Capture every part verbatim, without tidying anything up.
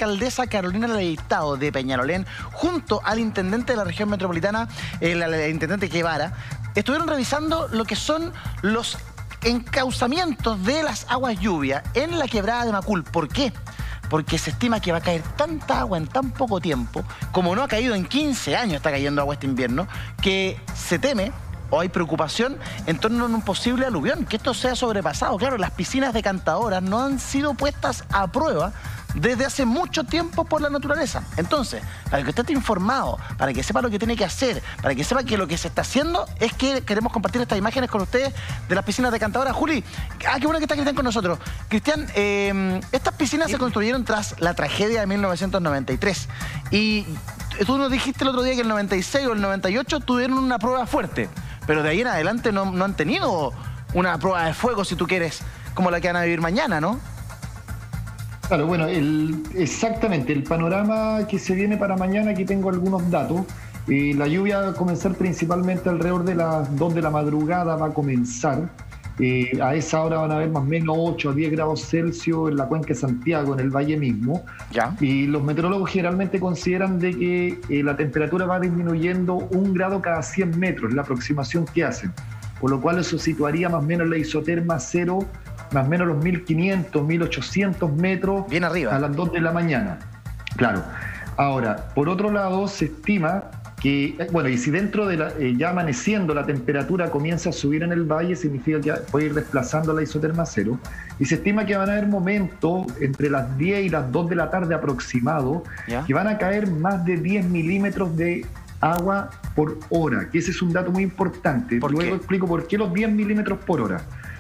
alcaldesa Carolina Leitao de Peñalolén, junto al intendente de la región metropolitana, el, el intendente Guevara, estuvieron revisando lo que son los encauzamientos de las aguas lluvia en la quebrada de Macul. ¿Por qué? Porque se estima que va a caer tanta agua en tan poco tiempo, como no ha caído en quince años, está cayendo agua este invierno, que se teme o hay preocupación en torno a un posible aluvión, que esto sea sobrepasado. Claro, las piscinas decantadoras no han sido puestas a prueba desde hace mucho tiempo por la naturaleza. Entonces, para que usted esté informado, para que sepa lo que tiene que hacer, para que sepa que lo que se está haciendo es que queremos compartir estas imágenes con ustedes de las piscinas decantadoras. Juli, ah, qué bueno que está Cristian con nosotros. Cristian, eh, estas piscinas se construyeron tras la tragedia de mil novecientos noventa y tres y tú nos dijiste el otro día que el noventa y seis o el noventa y ocho tuvieron una prueba fuerte, pero de ahí en adelante no, no han tenido una prueba de fuego, si tú quieres, como la que van a vivir mañana, ¿no? Claro, bueno, el, exactamente, el panorama que se viene para mañana, aquí tengo algunos datos. Eh, la lluvia va a comenzar principalmente alrededor de las dos de la madrugada, va a comenzar. Eh, a esa hora van a haber más o menos ocho a diez grados Celsius en la cuenca de Santiago, en el valle mismo. ¿Ya? Y los meteorólogos generalmente consideran de que eh, la temperatura va disminuyendo un grado cada cien metros, la aproximación que hacen. Por lo cual eso situaría más o menos la isoterma cero, más o menos los mil quinientos, mil ochocientos metros. Bien arriba. A las dos de la mañana. Claro. Ahora, por otro lado, se estima que, bueno, y si dentro de la, eh, ya amaneciendo la temperatura comienza a subir en el valle, significa que puede ir desplazando la isoterma cero, y se estima que van a haber momentos entre las diez y las dos de la tarde aproximado, ¿ya?, que van a caer más de diez milímetros de agua por hora, que ese es un dato muy importante. ¿Por Luego qué? explico por qué los diez milímetros por hora.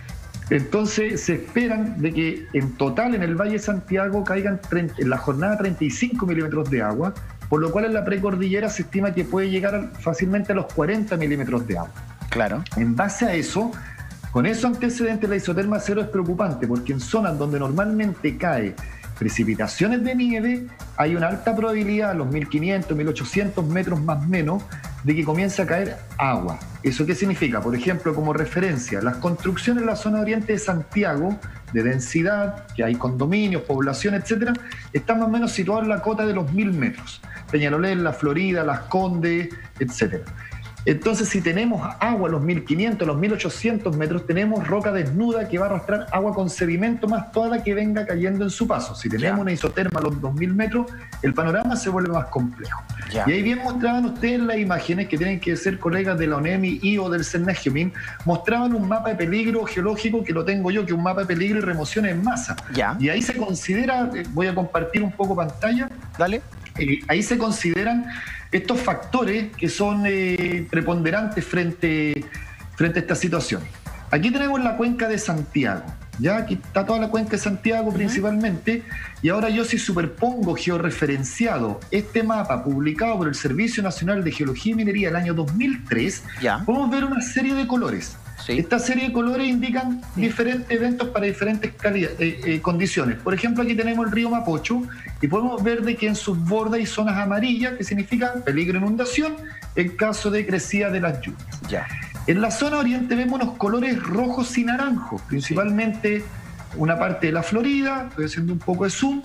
Entonces se esperan de que en total en el Valle de Santiago caigan treinta, en la jornada treinta y cinco milímetros de agua, por lo cual en la precordillera se estima que puede llegar fácilmente a los cuarenta milímetros de agua. Claro. En base a eso, con esos antecedentes, la isoterma cero es preocupante, porque en zonas donde normalmente cae precipitaciones de nieve, hay una alta probabilidad a los mil quinientos, mil ochocientos metros más o menos de que comience a caer agua. ¿Eso qué significa? Por ejemplo, como referencia, las construcciones en la zona oriente de Santiago, de densidad, que hay condominios, población, etcétera, están más o menos situados en la cota de los mil metros. Peñalolén, La Florida, Las Condes, etcétera. Entonces, si tenemos agua a los mil quinientos, a los mil ochocientos metros, tenemos roca desnuda que va a arrastrar agua con sedimento más toda la que venga cayendo en su paso. Si tenemos, ya, una isoterma a los dos mil metros, el panorama se vuelve más complejo. Ya. Y ahí bien mostraban ustedes las imágenes, que tienen que ser colegas de la ONEMI y o del CERNAGEOMIN, mostraban un mapa de peligro geológico que lo tengo yo, que es un mapa de peligro y remoción en masa. Ya. Y ahí se considera, voy a compartir un poco pantalla. Dale. Eh, ahí se consideran estos factores que son eh, preponderantes frente, frente a esta situación. Aquí tenemos la cuenca de Santiago, ya aquí está toda la cuenca de Santiago, uh-huh, principalmente, y ahora yo si superpongo georreferenciado este mapa publicado por el Servicio Nacional de Geología y Minería del año dos mil tres, ya, podemos ver una serie de colores. Sí. Esta serie de colores indican, sí, diferentes eventos para diferentes calidad, eh, eh, condiciones. Por ejemplo, aquí tenemos el río Mapocho y podemos ver de que en sus bordes hay zonas amarillas, que significa peligro de inundación en caso de crecida de las lluvias. Ya. En la zona oriente vemos unos colores rojos y naranjos, principalmente, sí, una parte de La Florida, estoy haciendo un poco de zoom,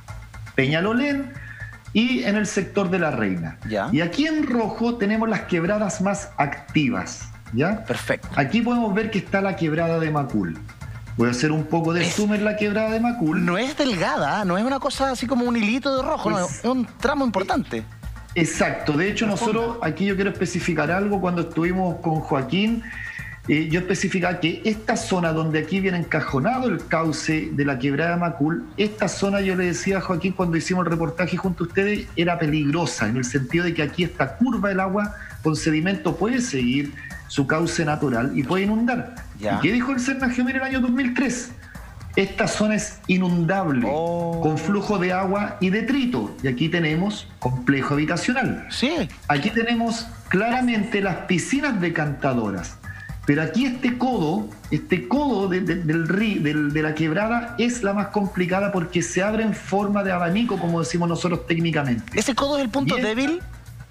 Peñalolén, y en el sector de La Reina. Ya. Y aquí en rojo tenemos las quebradas más activas. ¿Ya? Perfecto. Aquí podemos ver que está la quebrada de Macul. Voy a hacer un poco de es, zoom en la quebrada de Macul. No es delgada, no es una cosa así como un hilito de rojo, pues, no, es un tramo importante. Exacto, de hecho nosotros, aquí yo quiero especificar algo. Cuando estuvimos con Joaquín, eh, yo especificaba que esta zona donde aquí viene encajonado el cauce de la quebrada de Macul, esta zona, yo le decía a Joaquín cuando hicimos el reportaje junto a ustedes, era peligrosa, en el sentido de que aquí esta curva del agua con sedimento puede seguir su cauce natural y puede inundar. ¿Ya? ¿Y qué dijo el CERNAGEOMIN en el año dos mil tres? Esta zona es inundable, oh, con flujo de agua y detrito. Y aquí tenemos complejo habitacional. Sí. Aquí tenemos claramente las piscinas decantadoras. Pero aquí este codo, este codo de, de, del río, de, de la quebrada, es la más complicada porque se abre en forma de abanico, como decimos nosotros técnicamente. ¿Ese codo es el punto esta, débil?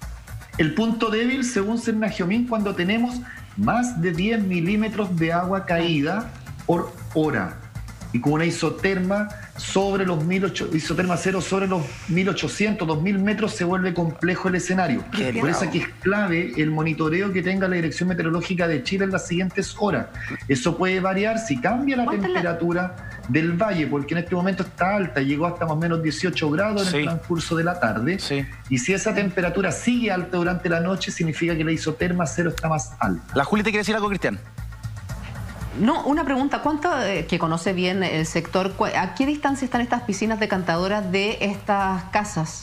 El punto débil, según CERNAGEOMIN, cuando tenemos más de diez milímetros de agua caída por hora y con una isoterma sobre los mil ochocientos, isoterma cero sobre los mil ochocientos, dos mil metros, se vuelve complejo el escenario. Qué Por eso aquí es clave el monitoreo que tenga la Dirección Meteorológica de Chile en las siguientes horas. Eso puede variar si cambia la temperatura del valle, porque en este momento está alta, llegó hasta más o menos dieciocho grados en Sí. el transcurso de la tarde. Sí. Y si esa temperatura sigue alta durante la noche, significa que la isoterma cero está más alta. La Juli te quiere decir algo, Cristian. No, una pregunta. ¿Cuánto, eh, que conoce bien el sector, cu- a qué distancia están estas piscinas decantadoras de estas casas?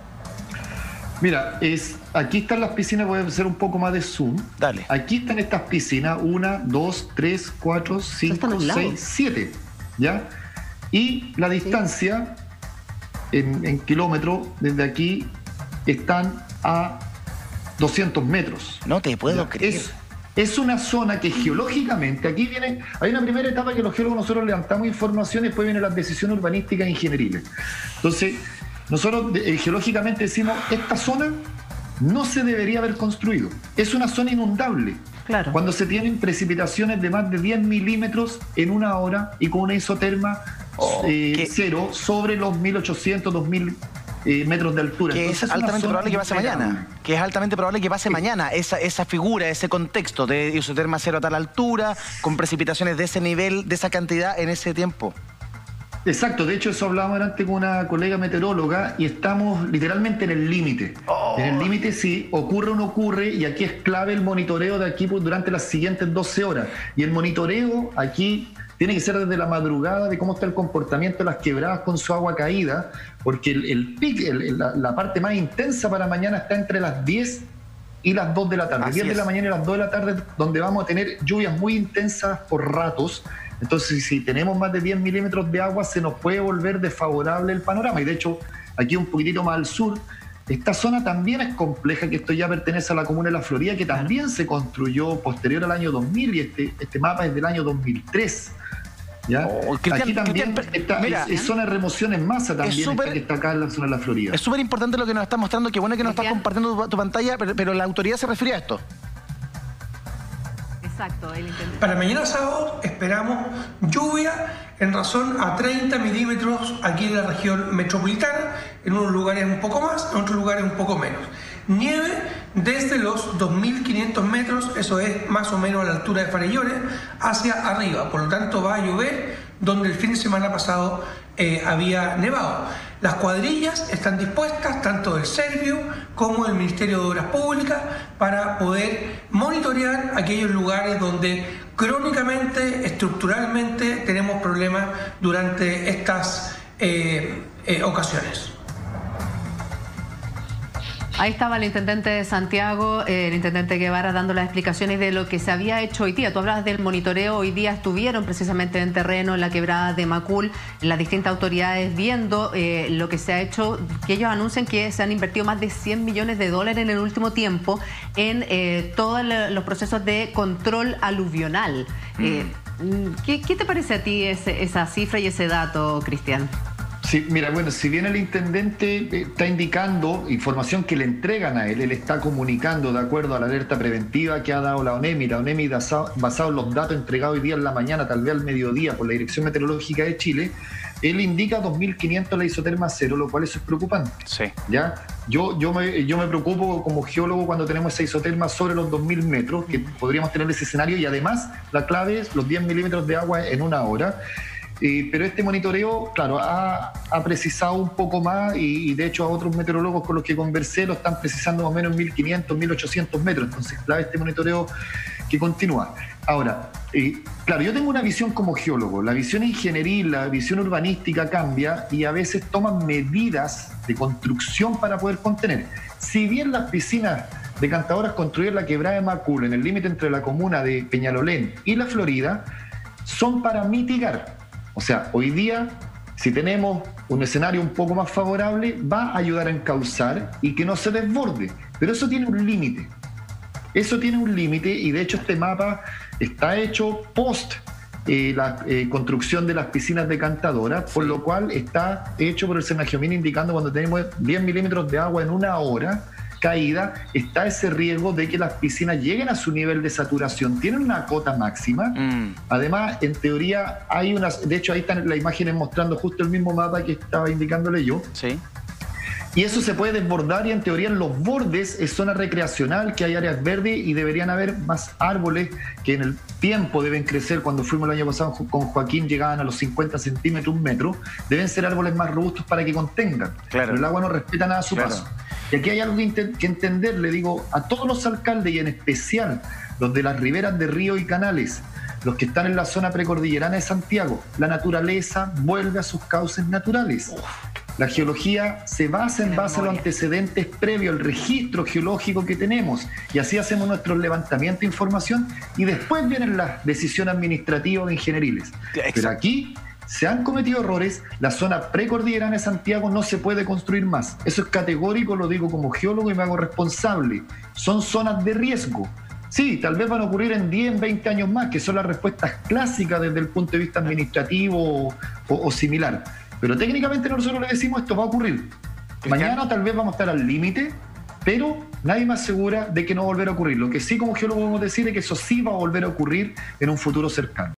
Mira, es, aquí están las piscinas, voy a hacer un poco más de zoom. Dale. Aquí están estas piscinas, una, dos, tres, cuatro, están cinco, al lado. seis, siete, ¿ya? Y la distancia en, en kilómetros desde aquí están a doscientos metros. No te puedo Ya, creer. Es, es una zona que geológicamente, aquí viene, hay una primera etapa que los geólogos nosotros levantamos información y después vienen las decisiones urbanísticas e ingenieriles. Entonces, nosotros eh, geológicamente decimos, esta zona no se debería haber construido. Es una zona inundable. Claro. Cuando se tienen precipitaciones de más de diez milímetros en una hora y con una isoterma Oh, eh, que- cero sobre los mil ochocientos, dos mil eh, metros de altura. Que Entonces, es una altamente zona probable que pase imperable. mañana. Que es altamente probable que pase mañana. Esa, esa figura, ese contexto de isoterma cero a tal altura, con precipitaciones de ese nivel, de esa cantidad en ese tiempo. Exacto, de hecho eso hablábamos antes con una colega meteoróloga y estamos literalmente en el límite. Oh. En el límite si ocurre o no ocurre, y aquí es clave el monitoreo de aquí pues, durante las siguientes doce horas. Y el monitoreo aquí tiene que ser desde la madrugada de cómo está el comportamiento de las quebradas con su agua caída, porque el, el pic, el- la, la parte más intensa para mañana está entre las diez y las dos de la tarde. Así diez de la es. mañana y las dos de la tarde, donde vamos a tener lluvias muy intensas por ratos. Entonces, si tenemos más de diez milímetros de agua, se nos puede volver desfavorable el panorama. Y de hecho, aquí un poquitito más al sur, esta zona también es compleja, que esto ya pertenece a la comuna de La Florida, que también se construyó posterior al año dos mil, y este, este mapa es del año dos mil tres. ¿Ya? Oh, Cristian, aquí también Cristian, está, mira, es, es zona de remoción en masa también, súper- esta que está acá en la zona de La Florida. Es súper importante lo que nos está mostrando. Qué bueno que nos estás Cristian. compartiendo tu, tu pantalla, pero, pero la autoridad se refiere a esto. Exacto, el intendente. Para mañana sábado esperamos lluvia en razón a treinta milímetros aquí en la región metropolitana, en unos lugares un poco más, en otros lugares un poco menos. Nieve desde los dos mil quinientos metros, eso es más o menos a la altura de Farellones, hacia arriba. Por lo tanto va a llover donde el fin de semana pasado eh, había nevado. Las cuadrillas están dispuestas, tanto del Servio como del Ministerio de Obras Públicas, para poder monitorear aquellos lugares donde crónicamente, estructuralmente, tenemos problemas durante estas eh, eh, ocasiones. Ahí estaba el intendente de Santiago, eh, el intendente Guevara, dando las explicaciones de lo que se había hecho hoy día. Tú hablabas del monitoreo, hoy día estuvieron precisamente en terreno, en la quebrada de Macul, las distintas autoridades viendo eh, lo que se ha hecho, que ellos anuncian que se han invertido más de cien millones de dólares en el último tiempo en eh, todos los procesos de control aluvional. Eh, ¿qué, ¿Qué te parece a ti ese, esa cifra y ese dato, Cristian? Sí, mira, bueno, si bien el intendente eh, está indicando información que le entregan a él, él está comunicando de acuerdo a la alerta preventiva que ha dado la ONEMI, la ONEMI basado, basado en los datos entregados hoy día en la mañana, tal vez al mediodía, por la Dirección Meteorológica de Chile, él indica dos mil quinientos la isoterma cero, lo cual eso es preocupante. Sí. ¿Ya? Yo, yo, me, yo me preocupo como geólogo cuando tenemos esa isoterma sobre los dos mil metros, que podríamos tener ese escenario, y además la clave es los diez milímetros de agua en una hora. Eh, pero este monitoreo, claro, ha, ha precisado un poco más y, y de hecho a otros meteorólogos con los que conversé lo están precisando más o menos en mil quinientos, mil ochocientos metros. Entonces, clave este monitoreo que continúa. Ahora, eh, claro, yo tengo una visión como geólogo. La visión ingenieril, la visión urbanística cambia y a veces toman medidas de construcción para poder contener. Si bien las piscinas decantadoras construidas en la quebrada de Macul, en el límite entre la comuna de Peñalolén y La Florida, son para mitigar. O sea, hoy día, si tenemos un escenario un poco más favorable, va a ayudar a encauzar y que no se desborde. Pero eso tiene un límite. Eso tiene un límite y de hecho este mapa está hecho post eh, la eh, construcción de las piscinas decantadoras, por lo cual está hecho por el Senagiomín indicando cuando tenemos diez milímetros de agua en una hora, caída, está ese riesgo de que las piscinas lleguen a su nivel de saturación. Tienen una cota máxima. Mm. Además, en teoría, hay unas... De hecho, ahí están las imágenes mostrando justo el mismo mapa que estaba indicándole yo. Sí. Y eso se puede desbordar y en teoría en los bordes es zona recreacional, que hay áreas verdes y deberían haber más árboles que en el tiempo deben crecer. Cuando fuimos el año pasado con Joaquín llegaban a los cincuenta centímetros, un metro. Deben ser árboles más robustos para que contengan. Claro. Pero el agua no respeta nada a su claro. paso. Y aquí hay algo que, que entender, le digo a todos los alcaldes y en especial los de las riberas de ríos y canales, los que están en la zona precordillerana de Santiago, la naturaleza vuelve a sus cauces naturales. Uf. La geología se basa en base a los antecedentes previos, el registro geológico que tenemos, y así hacemos nuestros levantamientos de información y después vienen las decisiones administrativas o ingenieriles. Exacto. Pero aquí se han cometido errores, la zona precordillerana de Santiago no se puede construir más. Eso es categórico, lo digo como geólogo y me hago responsable. Son zonas de riesgo. Sí, tal vez van a ocurrir en diez, veinte años más, que son las respuestas clásicas desde el punto de vista administrativo o, o similar. Pero técnicamente nosotros le decimos esto va a ocurrir. Mañana tal vez vamos a estar al límite, pero nadie más asegura de que no va a volver a ocurrir. Lo que sí como geólogo podemos decir es que eso sí va a volver a ocurrir en un futuro cercano.